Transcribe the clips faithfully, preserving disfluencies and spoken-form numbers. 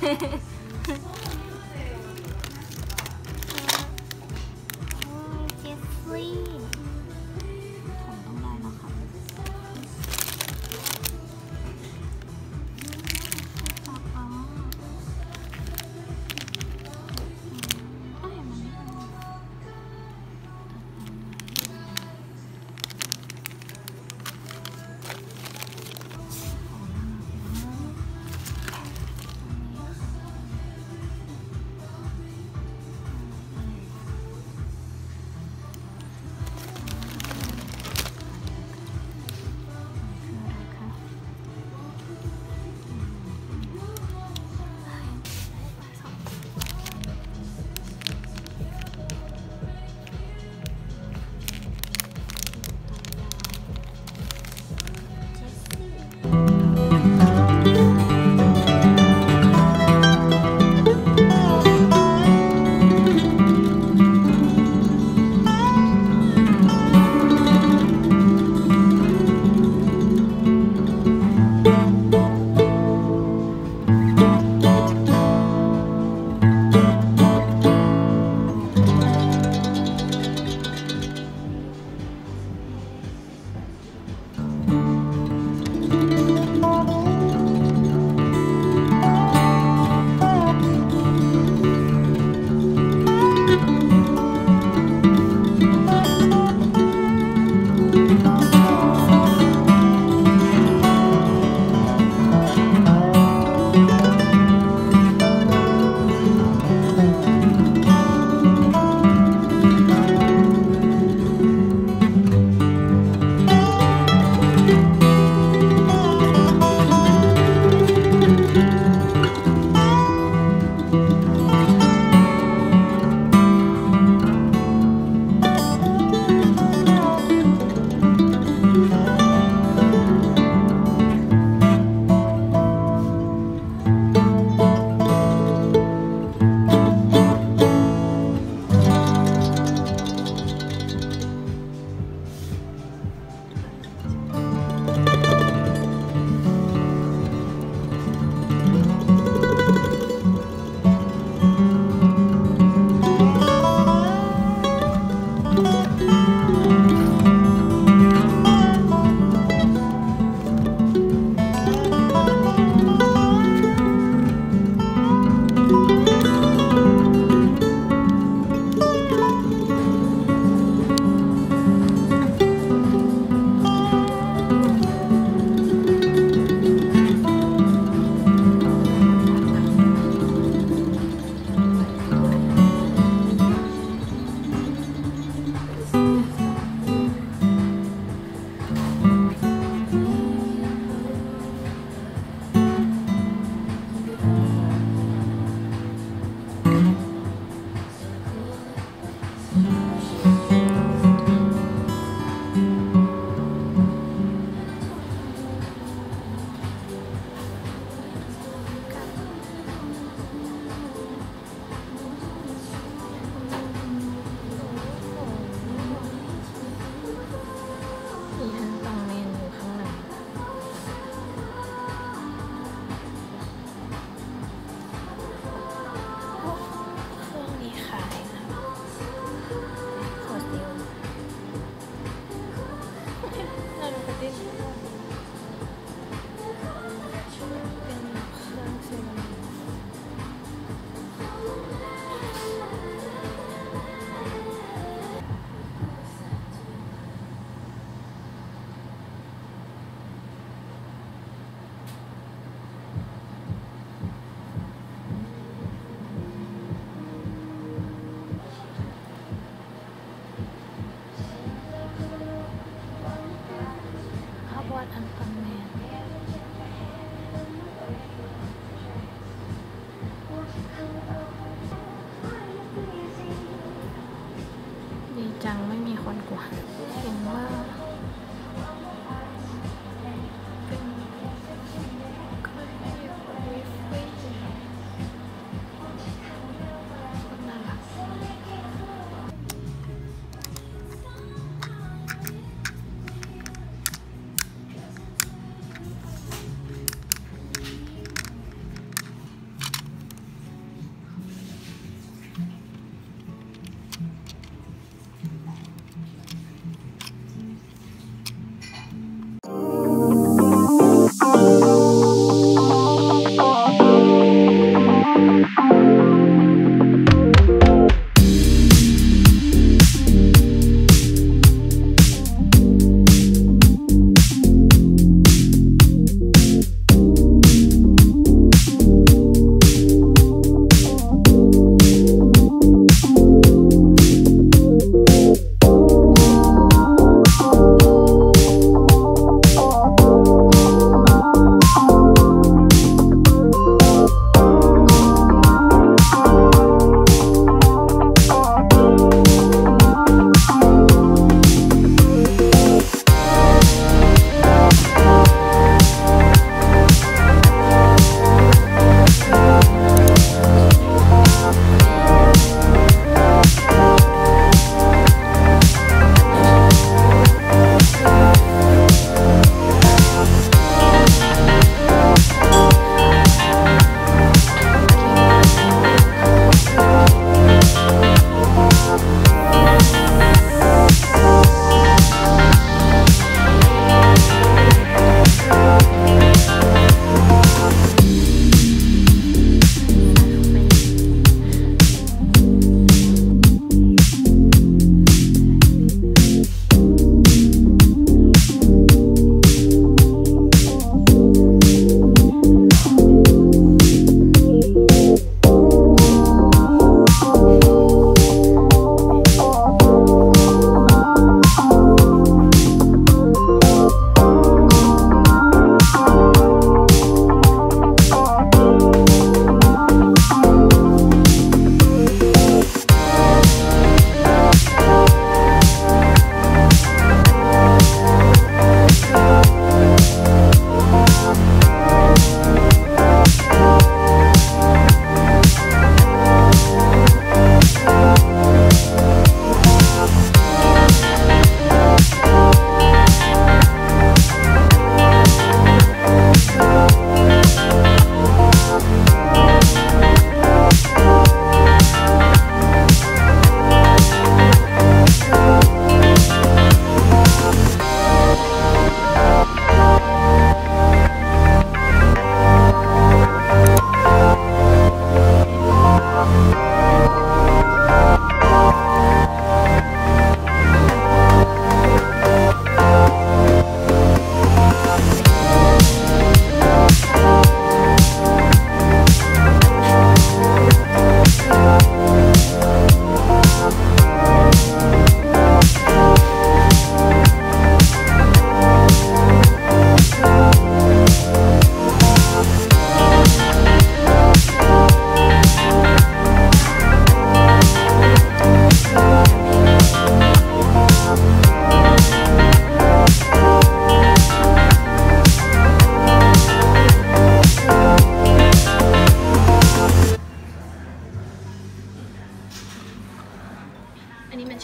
เจสซี่ผมต้องได้แล้วครับต่ออ๋อได้มันไม่ได้จังไม่มีคนกวนเห็นว่า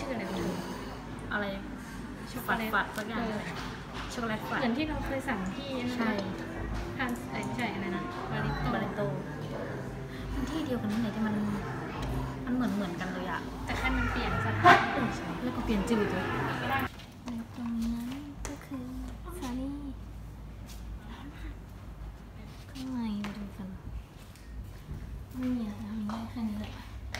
ชื่ออะไรไม่รู้อะไรช็อกโกแลตฝัดสักอย่างช็อกโกแลตฝัดเหมือนที่เราเคยสั่งที่ใช่ทานไอ้ใช่อะไรนะบาริโต้บาริโต้มันที่เดียวกันนี่ไหนที่มันมันเหมือนเหมือนกันเลยอะแต่แค่มันเปลี่ยนสถานที่แล้วก็เปลี่ยนจืดเลยตรงนั้นก็คือซานี่ข้างในไปดูกันไม่มีอะไรง่ายแค่นี้แหละ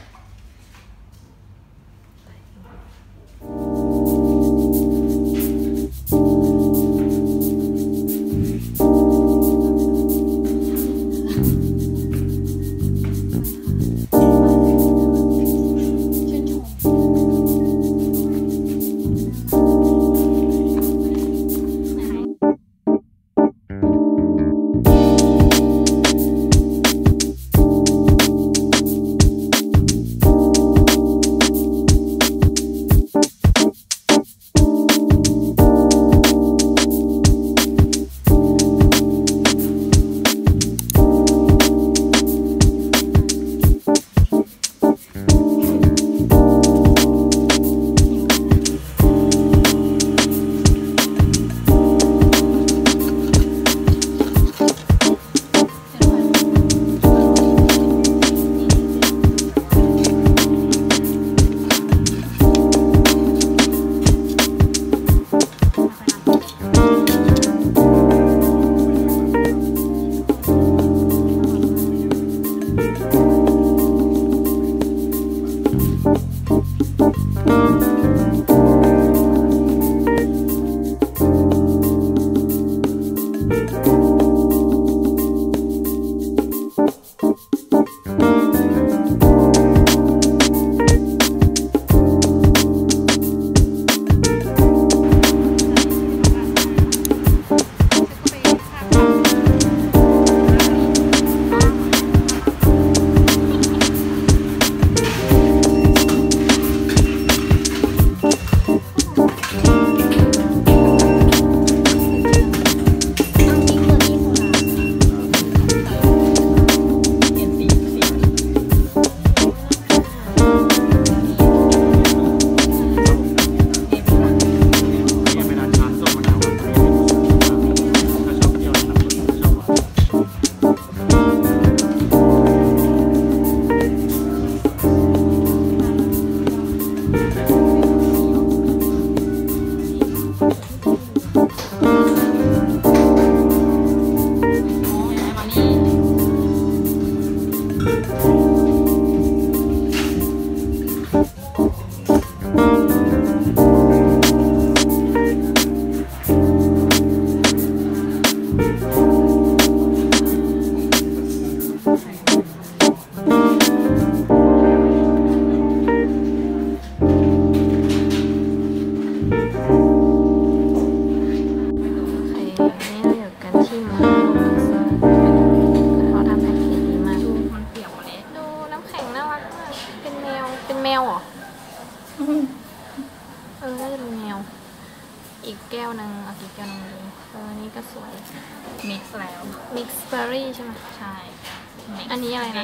เออน่าจะเป็นแมวอีกแก้วนึงเอาอีกแก้วนึงเลยเออนี่ก็สวยมิกซ์แล้วมิกซ์เบอร์รี่ใช่ไหมใช่อันนี้อะไรนะ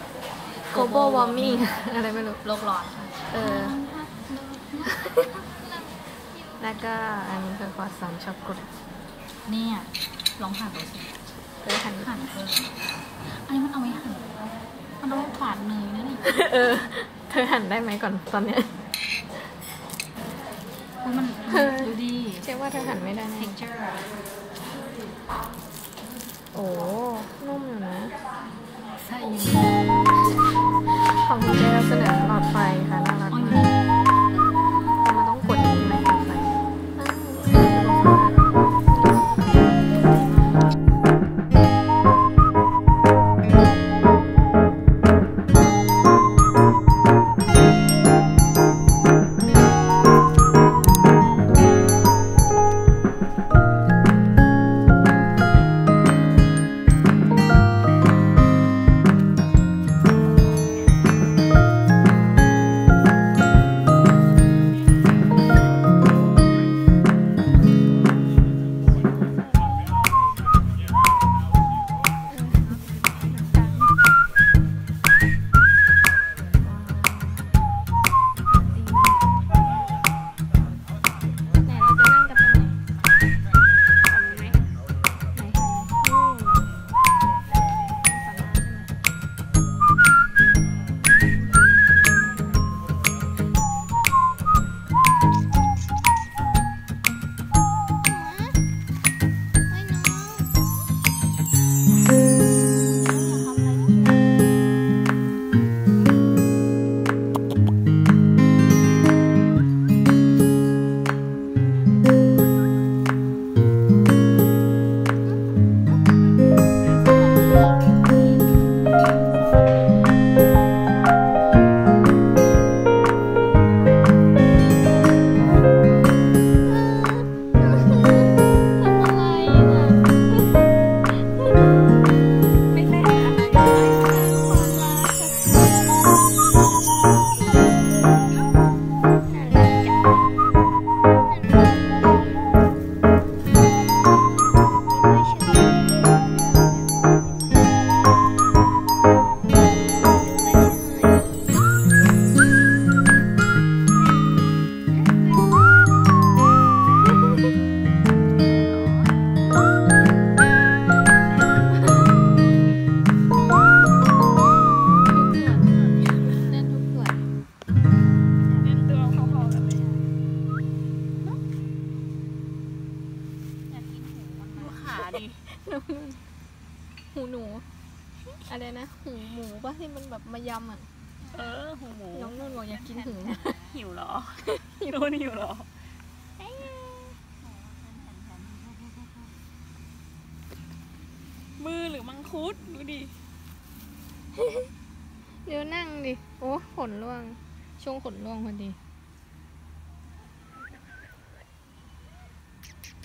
global warming อะไรไม่รู้โลกร้อนเออแล้วก็อันนี้คือคอสามช็อกโกแลตเนี่ยลองหั่นดูสิเออหั่นหั่นเอออันนี้มันเอาไว้หั่นมันต้องฝาดเนยนะนี่เออเธอหั่นได้ไหมก่อนตอนเนี้ยมันดูดีเชื่อว่าเธอหั่นไม่ได้ texture โอ้นุ่มอยู่นะใช่ของคุณเจ๊เสนอหลอดไฟค่ะน่ารักมากแต่มันต้องกดอย่างนี้ไหมหลอดไฟหูหนู อะไรนะ หูหมูป่ะที่มันแบบมายำอ่ะเออหูหมูน้องนุ่นบอกอยากกินหูหิวเหรอโดนหิวเหรอมือหรือมังคุดดูดิเดี๋ยวนั่งดิ โอ้ขนร่วง ช่วงขนร่วงพอดี